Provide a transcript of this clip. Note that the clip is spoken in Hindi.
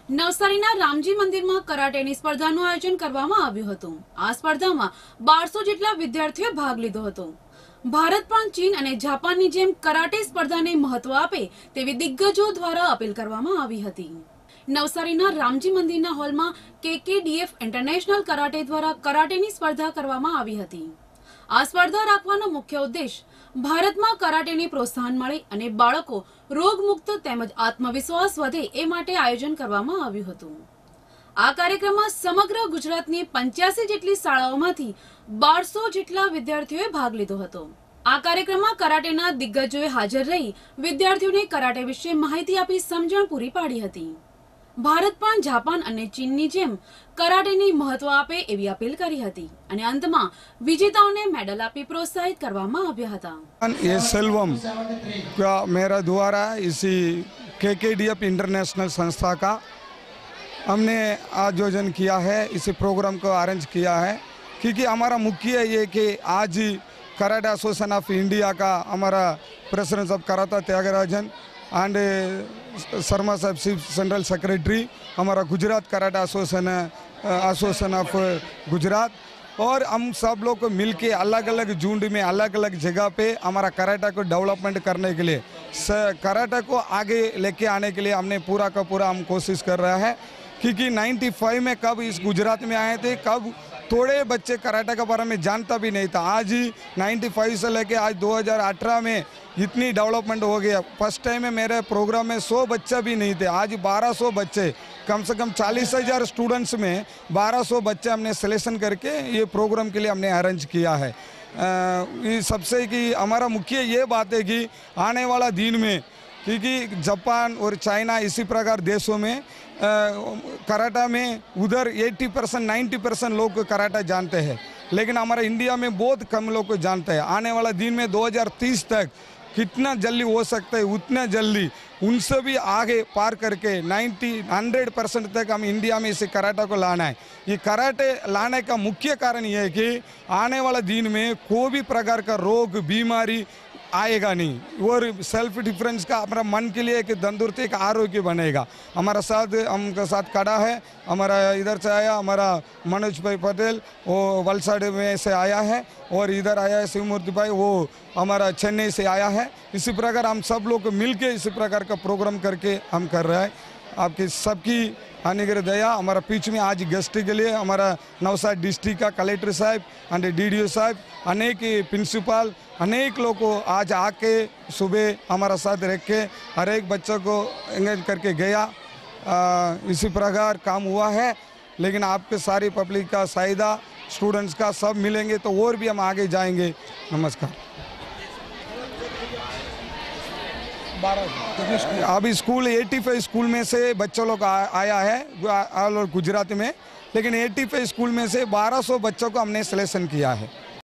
નવસારીના રામજી મંદિરમાં કરાટેની સ્પર્ધાનું આયોજન કરવામાં આવ્યું હતું। આ સ્પર્ધામાં 1200 જેટલા વિદ્યાર્થીઓએ ભાગ લીધો હતો। ભારત પણ ચીન અને જાપાનની જેમ કરાટે સ્પર્ધાને મહત્વ આપે તેવી દિગ્ગજો દ્વારા અપીલ કરવામાં આવી હતી। નવસારીના રામજી મંદિરના હોલમાં KKDF ઇન્ટરનેશનલ કરાટે દ્વારા કરાટેની સ્પર્ધા કરવામાં આવી હતી। આ સ્પર્ધા રાખવાનો મુખ્ય ઉદ્દેશ ભારતમાં કરાટેને પ્રોત્સાહન મળે અને બાળકો રોગમુક્ત તેમજ આત્મવિશ્વાસ વધે એ માટે આયોજન કરવામાં આવ્યું હતું। આ કાર્યક્રમમાં સમગ્ર ગુજરાતની 85 જેટલી શાળાઓમાંથી 1200 જેટલા વિદ્યાર્થીઓએ ભાગ લીધો હતો। આ કાર્યક્રમમાં કરાટેના દિગ્ગજોએ હાજર રહી વિદ્યાર્થીઓને કરાટે વિશે માહિતી આપી સમજણ પૂરી પાડી હતી। ભારત પણ જાપાન અને ચીનની જેમ કરાટેને મહત્વ આપે એવી અપીલ કરી હતી અને અંતમાં વિજેતાઓને મેડલ આપી પ્રોત્સાહિત કરવામાં આવ્યા હતા। ये सेल्वम का मेरा द्वारा इसी KKDF इंटरनेशनल संस्था का हमने आयोजन किया है। इसी प्रोग्राम को अरेंज किया है क्योंकि हमारा मुख्य ये कि आज कराटे एसोसिएशन ऑफ इंडिया का हमारा president of karate Thyagarajan and Sharma साहब चीफ जनरल सेक्रेटरी हमारा Gujarat karate association of Gujarat और हम सब लोग को मिलके अलग अलग झुंड में अलग अलग जगह पे हमारा कराटा को डेवलपमेंट करने के लिए कराटा को आगे लेके आने के लिए हमने पूरा का पूरा हम कोशिश कर रहा है। क्योंकि 95 में कब इस गुजरात में आए थे, कब थोड़े बच्चे कराटे के बारे में जानता भी नहीं था। आज ही 95 से लेके आज 2018 में इतनी डेवलपमेंट हो गया। फर्स्ट टाइम में मेरे प्रोग्राम में 100 बच्चे भी नहीं थे, आज 1200 बच्चे, कम से कम 40,000 स्टूडेंट्स में 1200 बच्चे हमने सिलेक्शन करके ये प्रोग्राम के लिए हमने अरेंज किया है। ये सबसे कि हमारा मुख्य ये बात है कि आने वाला दिन में क्योंकि जापान और चाइना इसी प्रकार देशों में कराटा में उधर 80% 90% लोग कराटा जानते हैं, लेकिन हमारे इंडिया में बहुत कम लोग को जानते हैं। आने वाला दिन में 2030 तक कितना जल्दी हो सकता है उतना जल्दी उनसे भी आगे पार करके 100% तक हम इंडिया में इसे कराटा को लाना है। ये कराटे लाने का मुख्य कारण ये है कि आने वाला दिन में कोई भी प्रकार का रोग बीमारी आएगा नहीं और सेल्फ डिफरेंस का अपना मन के लिए एक तंदुरुस्ती एक आरोग्य बनेगा। हमारा साथ हमके साथ खड़ा है, हमारा इधर से आया हमारा मनोज भाई पटेल, वो वलसाड में से आया है और इधर आया है शिवमूर्ति भाई, वो हमारा चेन्नई से आया है। इसी प्रकार हम सब लोग मिलके इसी प्रकार का प्रोग्राम करके हम कर रहे हैं। आपकी सबकी अनुग्रह दया हमारा पीछ में आज गेस्ट के लिए हमारा नवसारी डिस्ट्रिक्ट का कलेक्टर साहब एंड DDO साहब, अनेक प्रिंसिपल, अनेक लोग को आज आके सुबह हमारा साथ रख के हर एक बच्चों को एंगेज करके गया। इसी प्रकार काम हुआ है। लेकिन आपके सारी पब्लिक का साइदा स्टूडेंट्स का सब मिलेंगे तो और भी हम आगे जाएंगे। नमस्कार। अभी स्कूल 85 स्कूल में से बच्चों लोग आया है ऑल ओवर गुजरात में, लेकिन 85 स्कूल में से 1200 बच्चों को हमने सिलेक्शन किया है।